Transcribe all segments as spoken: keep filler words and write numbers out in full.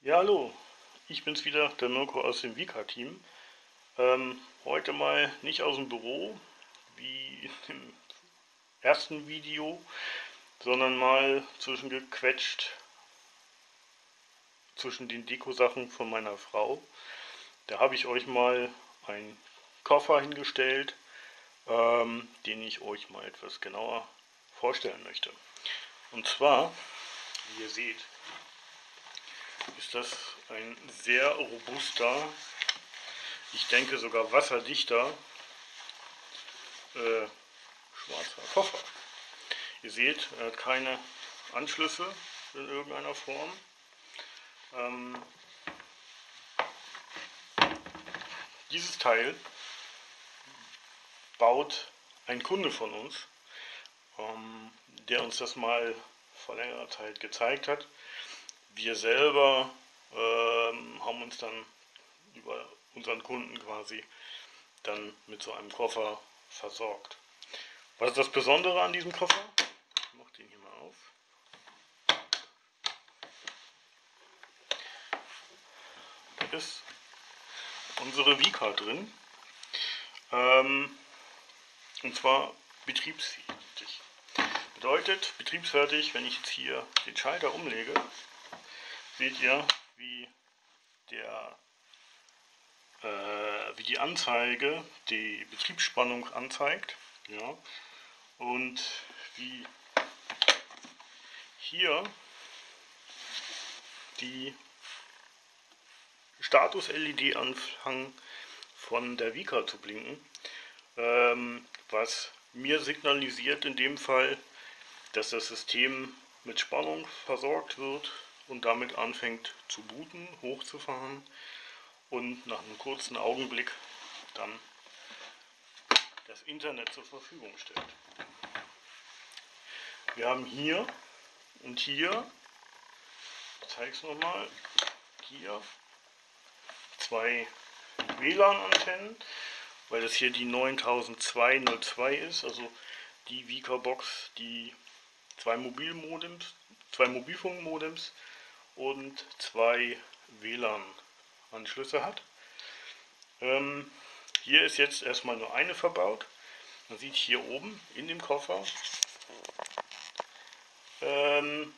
Ja, hallo, ich bin's wieder, der Mirko aus dem Vika-Team. Ähm, heute mal nicht aus dem Büro, wie im ersten Video, sondern mal zwischengequetscht zwischen den Deko-Sachen von meiner Frau. Da habe ich euch mal einen Koffer hingestellt, ähm, den ich euch mal etwas genauer vorstellen möchte. Und zwar, wie ihr seht, ist das ein sehr robuster, ich denke sogar wasserdichter, äh, schwarzer Koffer. Ihr seht, er hat keine Anschlüsse in irgendeiner Form. Ähm, dieses Teil baut ein Kunde von uns, ähm, der uns das mal vor längerer Zeit gezeigt hat. Wir selber ähm, haben uns dann über unseren Kunden quasi dann mit so einem Koffer versorgt. Was ist das Besondere an diesem Koffer? Ich mache den hier mal auf. Da ist unsere Vika drin. Ähm, und zwar betriebsfertig. Bedeutet, betriebsfertig, wenn ich jetzt hier den Schalter umlege, seht ihr, wie, der, äh, wie die Anzeige die Betriebsspannung anzeigt. Ja, und wie hier die Status-L E D anfangen von der Vika zu blinken, ähm, was mir signalisiert in dem Fall, dass das System mit Spannung versorgt wird und damit anfängt zu booten, hochzufahren und nach einem kurzen Augenblick dann das Internet zur Verfügung stellt. Wir haben hier und hier, ich zeige es nochmal, hier zwei W L A N-Antennen, weil das hier die neuntausendzweihundertzwei ist, also die Vika-Box, die zwei Mobilmodems, zwei Mobilfunkmodems und zwei W L A N-Anschlüsse hat. Ähm, hier ist jetzt erstmal nur eine verbaut. Man sieht hier oben in dem Koffer ähm,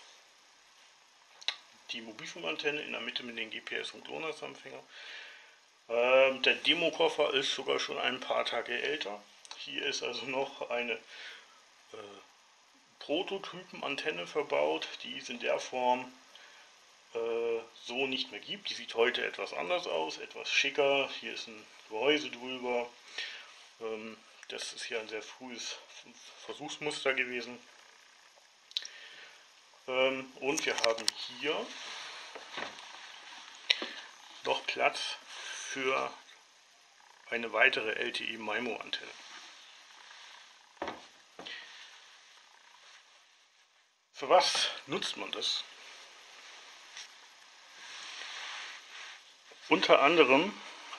die Mobilfunkantenne in der Mitte mit den G P S und GLONASS-Empfänger. Ähm, der Demo-Koffer ist sogar schon ein paar Tage älter. Hier ist also noch eine äh, Prototypen-Antenne verbaut, die es in der Form äh, so nicht mehr gibt. Die sieht heute etwas anders aus, etwas schicker. Hier ist ein Gehäuse drüber. Ähm, das ist hier ein sehr frühes Versuchsmuster gewesen. Ähm, und wir haben hier noch Platz für eine weitere L T E-MIMO-Antenne. Für was nutzt man das? Unter anderem,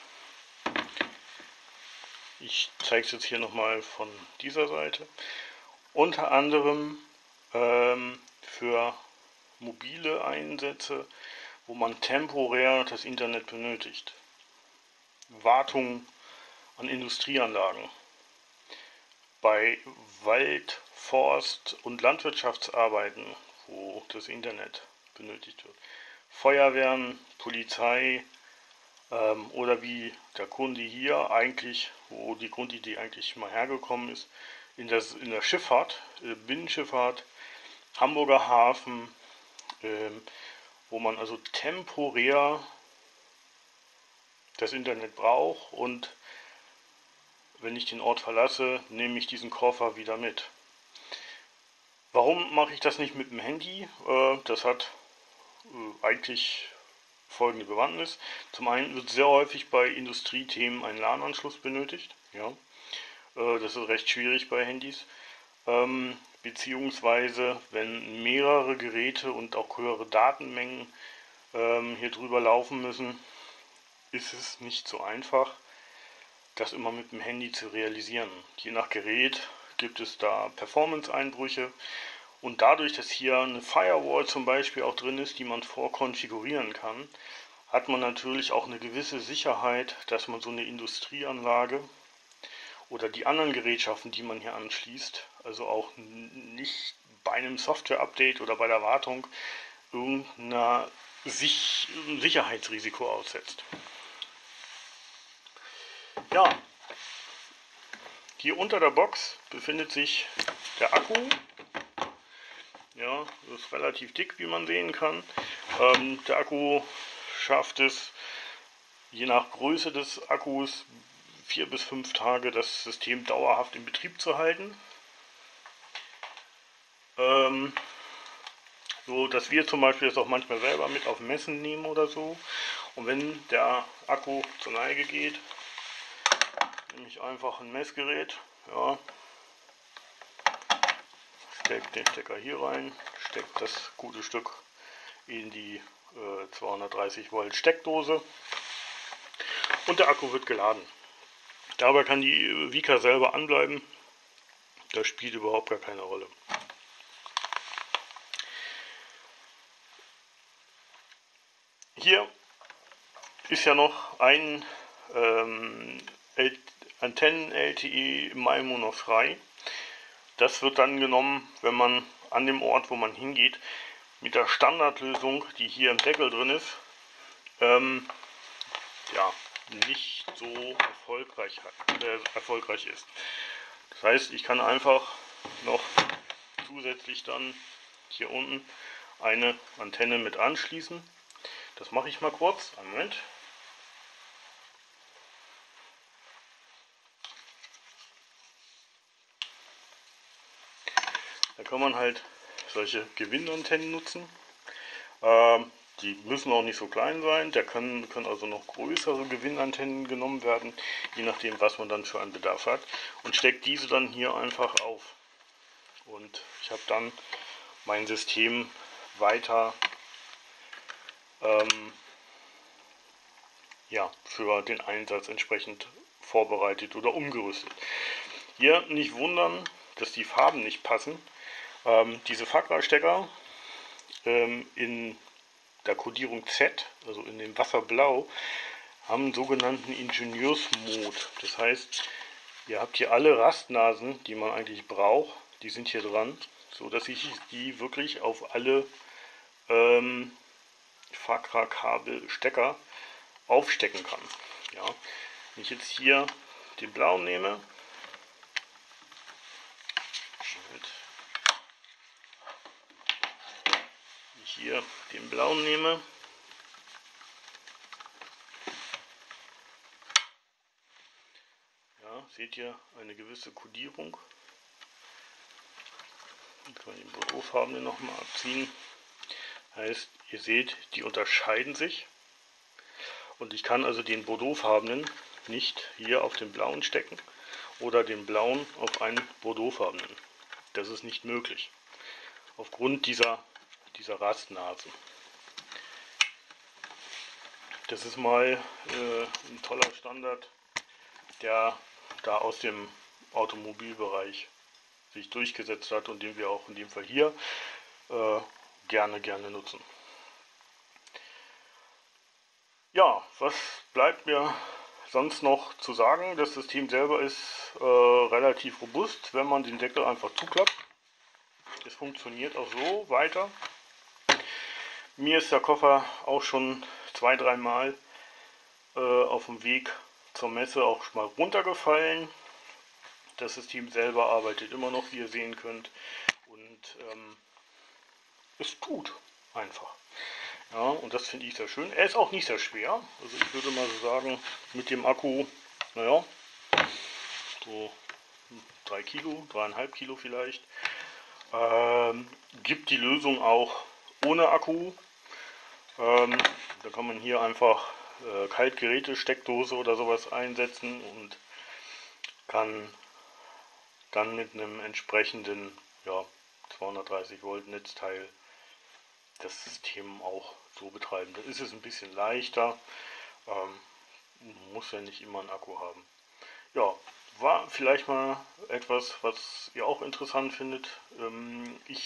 ich zeige es jetzt hier nochmal von dieser Seite, unter anderem ähm, für mobile Einsätze, wo man temporär das Internet benötigt. Wartung an Industrieanlagen, bei Wald-, Forst- und Landwirtschaftsarbeiten, wo das Internet benötigt wird. Feuerwehren, Polizei ähm, oder wie der Kunde hier eigentlich, wo die Grundidee eigentlich mal hergekommen ist, in der, in der Schifffahrt, äh, Binnenschifffahrt, Hamburger Hafen, ähm, wo man also temporär das Internet braucht und wenn ich den Ort verlasse, nehme ich diesen Koffer wieder mit. Warum mache ich das nicht mit dem Handy? Äh, das hat äh, eigentlich folgende Bewandtnis. Zum einen wird sehr häufig bei Industriethemen ein LAN-Anschluss benötigt. Ja, äh, das ist recht schwierig bei Handys. Ähm, beziehungsweise, wenn mehrere Geräte und auch höhere Datenmengen ähm, hier drüber laufen müssen, ist es nicht so einfach, das immer mit dem Handy zu realisieren. Je nach Gerät gibt es da Performance-Einbrüche Und dadurch, dass hier eine Firewall zum Beispiel auch drin ist, die man vorkonfigurieren kann, hat man natürlich auch eine gewisse Sicherheit, dass man so eine Industrieanlage oder die anderen Gerätschaften, die man hier anschließt, also auch nicht bei einem Software-Update oder bei der Wartung irgendeiner Sich Sicherheitsrisiko aussetzt. Ja, hier unter der Box befindet sich der Akku. Ja, das ist relativ dick, wie man sehen kann. Ähm, der Akku schafft es, je nach Größe des Akkus, vier bis fünf Tage das System dauerhaft in Betrieb zu halten. Ähm, so dass wir zum Beispiel das auch manchmal selber mit auf Messen nehmen oder so. Und wenn der Akku zur Neige geht, nehme ich einfach ein Messgerät, ja, stecke den Stecker hier rein, stecke das gute Stück in die äh, zweihundertdreißig Volt Steckdose und der Akku wird geladen. Dabei kann die Vika selber anbleiben, das spielt überhaupt gar keine Rolle. Hier ist ja noch ein ähm, Antennen-L T E MIMO noch frei. Das wird dann genommen, wenn man an dem Ort, wo man hingeht, mit der Standardlösung, die hier im Deckel drin ist, ähm, ja, nicht so erfolgreich, äh, erfolgreich ist. Das heißt, ich kann einfach noch zusätzlich dann hier unten eine Antenne mit anschließen. Das mache ich mal kurz. Einen Moment. Da kann man halt solche Gewinnantennen nutzen. Ähm, die müssen auch nicht so klein sein. Da können, können also noch größere Gewinnantennen genommen werden, je nachdem, was man dann für einen Bedarf hat. Und steckt diese dann hier einfach auf. Und ich habe dann mein System weiter ähm, ja, für den Einsatz entsprechend vorbereitet oder umgerüstet. Hier nicht wundern, dass die Farben nicht passen. Ähm, diese Fagra-Stecker ähm, in der Kodierung Z, also in dem Wasserblau, haben einen sogenannten Ingenieursmod. Das heißt, ihr habt hier alle Rastnasen, die man eigentlich braucht, die sind hier dran, so dass ich die wirklich auf alle ähm, Fagra-Kabel-Stecker aufstecken kann. Ja. Wenn ich jetzt hier den blauen nehme, hier den blauen nehme, ja, seht ihr eine gewisse Kodierung. Ich kann den Bordeauxfarbenen nochmal abziehen. Heißt, ihr seht, die unterscheiden sich. Und ich kann also den Bordeauxfarbenen nicht hier auf den blauen stecken oder den blauen auf einen Bordeauxfarbenen. Das ist nicht möglich. Aufgrund dieser, dieser Rastnasen. Das ist mal äh, ein toller Standard, der da aus dem Automobilbereich sich durchgesetzt hat und den wir auch in dem Fall hier äh, gerne, gerne nutzen. Ja, was bleibt mir sonst noch zu sagen? Das System selber ist äh, relativ robust, wenn man den Deckel einfach zuklappt. Es funktioniert auch so weiter. Mir ist der Koffer auch schon zwei, dreimal äh, auf dem Weg zur Messe auch schon mal runtergefallen. Das System selber arbeitet immer noch, wie ihr sehen könnt. Und ähm, es tut einfach. Ja, und das finde ich sehr schön. Er ist auch nicht sehr schwer. Also ich würde mal so sagen, mit dem Akku, naja, so drei Kilo, dreieinhalb Kilo vielleicht. Ähm, gibt die Lösung auch ohne Akku. Ähm, da kann man hier einfach äh, Kaltgeräte, Steckdose oder sowas einsetzen und kann dann mit einem entsprechenden ja, zweihundertdreißig Volt Netzteil das System auch so betreiben. Da ist es ein bisschen leichter, ähm, muss ja nicht immer einen Akku haben. Ja, war vielleicht mal etwas, was ihr auch interessant findet. Ähm, ich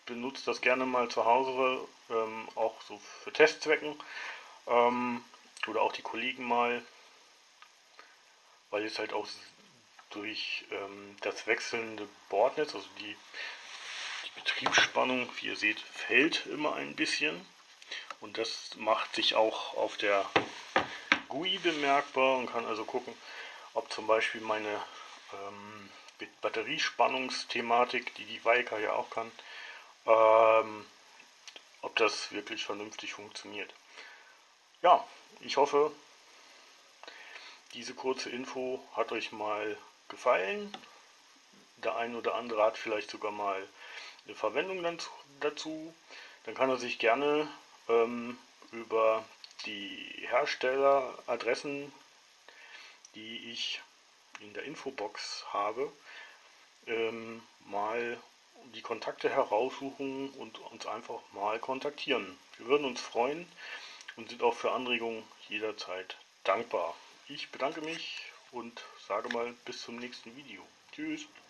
benutze das gerne mal zu Hause, ähm, auch so für Testzwecken, ähm, oder auch die Kollegen mal, weil es halt auch durch ähm, das wechselnde Bordnetz, also die, die Betriebsspannung, wie ihr seht, fällt immer ein bisschen, und das macht sich auch auf der G U I bemerkbar und kann also gucken, ob zum Beispiel meine ähm, Batteriespannungsthematik, die die Weika ja auch kann, ähm, ob das wirklich vernünftig funktioniert. Ja, ich hoffe, diese kurze Info hat euch mal gefallen. Der ein oder andere hat vielleicht sogar mal eine Verwendung dann dazu. Dann kann er sich gerne ähm, über die Herstelleradressen, die ich in der Infobox habe, ähm, mal die Kontakte heraussuchen und uns einfach mal kontaktieren. Wir würden uns freuen und sind auch für Anregungen jederzeit dankbar. Ich bedanke mich und sage mal bis zum nächsten Video. Tschüss.